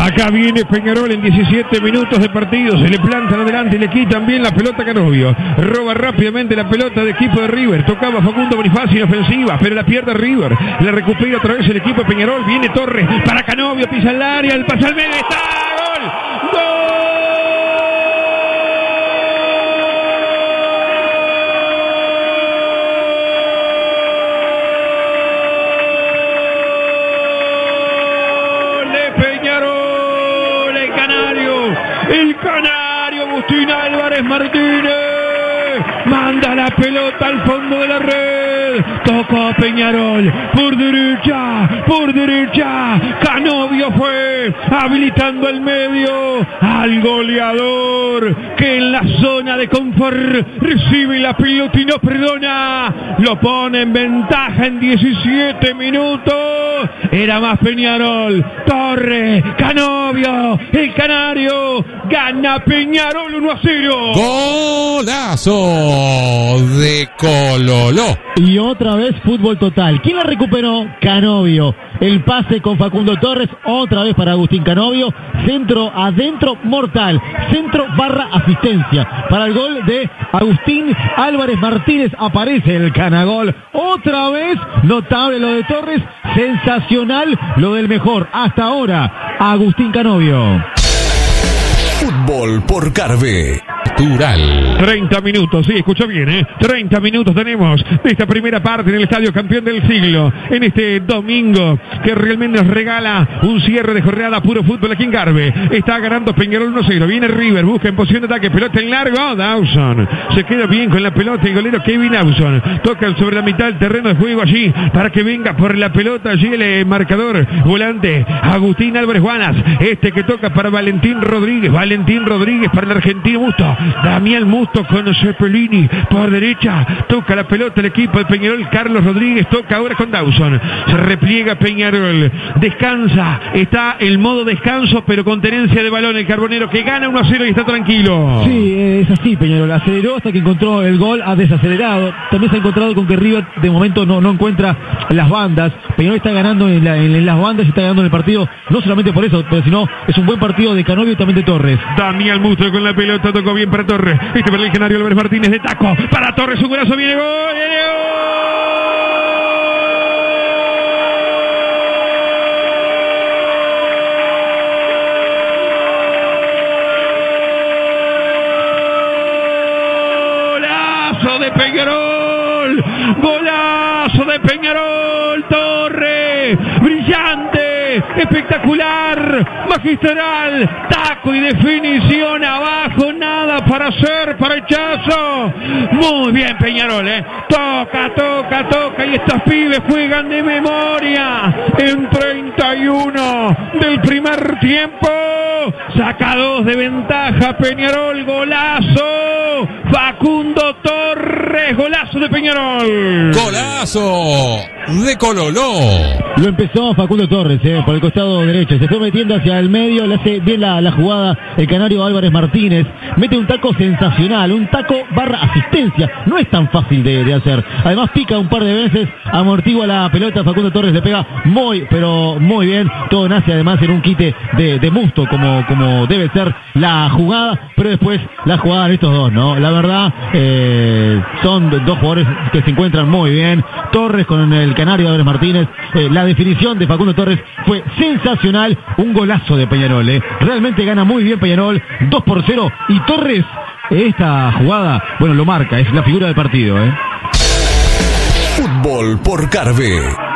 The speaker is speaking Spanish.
Acá viene Peñarol en 17 minutos de partido. Se le plantan adelante y le quitan bien la pelota a Canovio. Roba rápidamente la pelota de equipo de River. Tocaba Facundo Bonifacio en ofensiva, pero la pierde River. La recupera otra vez el equipo de Peñarol. Viene Torres para Canovio, pisa el área, el pase al medio, está. ¡Gol! ¡Gol! El canario Agustín Álvarez Martínez manda la pelota al fondo de la red. Tocó Peñarol por derecha. Canovio fue habilitando el medio al goleador que en la zona de confort recibe la pelota y no perdona. Lo pone en ventaja en 17 minutos. Era más Peñarol. Torres, Canovio, el canario. Gana Peñarol 1-0. Golazo de Cololó. Y otra vez fútbol total. ¿Quién la recuperó? Canovio. El pase con Facundo Torres, otra vez para Agustín Canovio. Centro adentro, mortal. Centro / asistencia. Para el gol de Agustín Álvarez Martínez aparece el canagol. Otra vez, notable lo de Torres. Sensacional lo del mejor hasta ahora, Agustín Canovio. Fútbol por Carve. 30 minutos, sí, escucha bien, 30 minutos tenemos de esta primera parte en el Estadio Campeón del Siglo, en este domingo que realmente nos regala un cierre de jornada puro fútbol aquí en Carve. Está ganando Peñarol 1-0, viene River, busca en posición de ataque, pelota en largo, Dawson se queda bien con la pelota, el golero Kevin Dawson toca sobre la mitad del terreno de juego allí para que venga por la pelota allí el marcador volante Agustín Álvarez Juanas, este que toca para Valentín Rodríguez para el argentino Musto. Damián Musto con Cepelini por derecha, toca la pelota el equipo de Peñarol, Carlos Rodríguez toca ahora con Dawson, se repliega Peñarol, descansa, está en modo descanso pero con tenencia de balón el Carbonero que gana 1-0 y está tranquilo. Sí, es así Peñarol, aceleró hasta que encontró el gol, ha desacelerado, también se ha encontrado con que River de momento no encuentra las bandas. Peñarol está ganando en las bandas y está ganando en el partido, no solamente por eso, pero sino es un buen partido de Canovio y también de Torres. Damián Musto con la pelota, tocó bien para Torres, para el canario Álvarez Martínez de taco, para Torres, un golazo, viene gol, golazo de Peñarol, Torres, brillante, espectacular, magistral, taco y definición abajo, nada para hacer, para rechazo. Muy bien Peñarol, toca y estos pibes juegan de memoria en 31 del primer tiempo. Saca 2 de ventaja Peñarol, golazo Facundo Torres, golazo de Peñarol. Golazo de Cololó. Lo empezó Facundo Torres por el costado derecho, se fue metiendo hacia el medio, le hace bien la jugada el canario Álvarez Martínez, mete un taco sensacional, un taco / asistencia, no es tan fácil de hacer, además pica un par de veces, amortigua la pelota, Facundo Torres le pega pero muy bien, todo nace además en un quite de Musto como debe ser la jugada, pero después la jugada de estos dos, ¿no? La verdad, son dos jugadores que se encuentran muy bien, Torres con el canario Álvarez Martínez, la definición de Facundo Torres fue sensacional, un golazo de Peñarol, realmente gana muy bien Peñarol, 2-0, y Torres, esta jugada, bueno, lo marca, es la figura del partido, Fútbol por Carve.